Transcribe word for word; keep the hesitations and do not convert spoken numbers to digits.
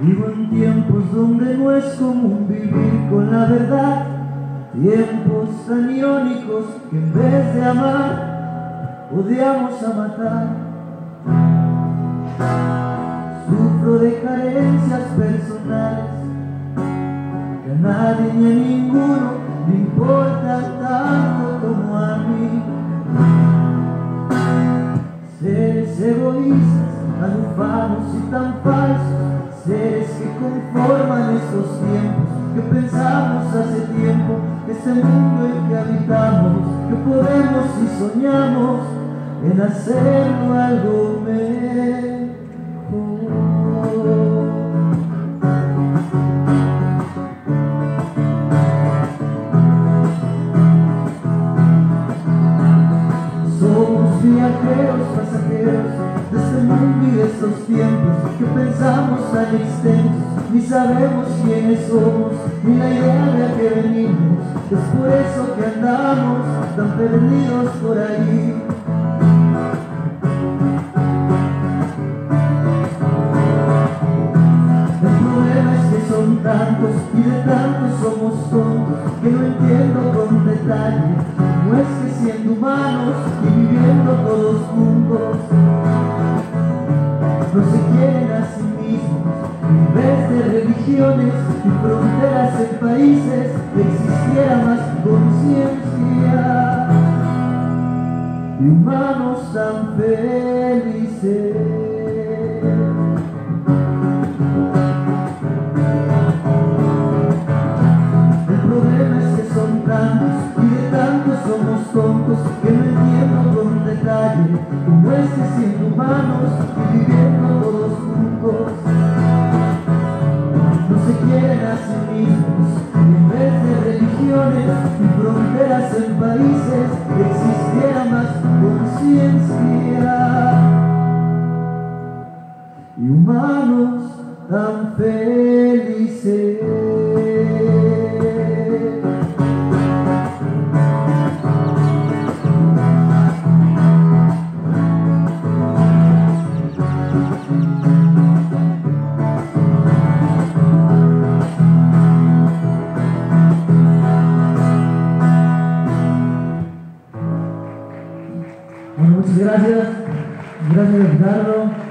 Vivo en tiempos donde no es común vivir con la verdad, tiempos tan irónicos que en vez de amar, odiamos a matar. Sufro de carencias personales que a nadie ni a ninguno le importan tanto como a mí. Seres egoístas, tan ufanos y tan falsos, seres que conforman estos tiempos, que pensamos hace tiempo, ese mundo en que habitamos, que podemos y soñamos en hacerlo algo mejor. Somos viajeros, pasajeros de este mundo y de estos tiempos que pensamos tan extensos, ni sabemos quiénes somos, ni la idea de a qué venimos. Es por eso que andamos tan perdidos por ahí. El problema es que son tantos y de tantos somos tontos que no entiendo con detalle cómo es que siendo humanos y viviendo todos juntos no se quieren a sí mismos. En vez de religiones y fronteras en países existiera más conciencia y humanos tan felices. El problema es que son tantos y de tantos somos tontos que no entiendo con detalle cómo es que siendo humanos y viviendo todos juntos no se quieren a sí mismos. Y en vez de religiones y fronteras en países existiera más conciencia y humanos tan felices. Bueno, muchas gracias. Gracias, Ricardo.